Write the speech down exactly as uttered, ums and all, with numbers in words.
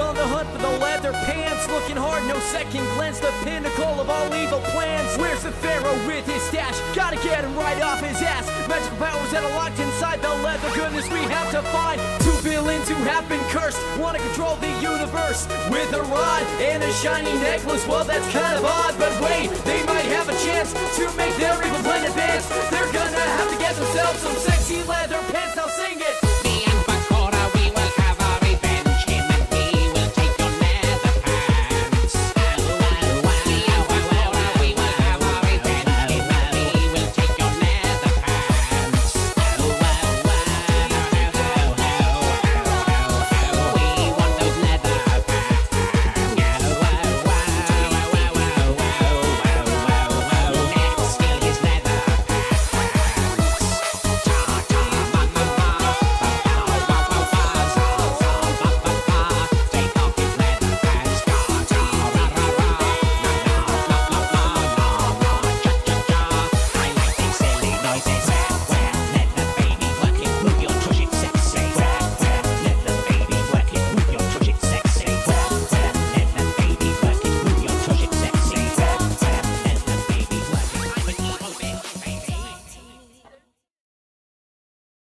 on the hunt for the leather pants, looking hard, no second glance, the pinnacle of all evil plans. Where's the pharaoh with his stash? Gotta get him right off his ass. Magical powers that are locked inside the leather goodness we have to find. Two villains who have been cursed, wanna control the universe with a rod and a shiny necklace. Well, that's kind of odd, but wait, they might have a chance to make their evil plan advance. They're gonna have to get themselves some sexy leather pants. Now sing it.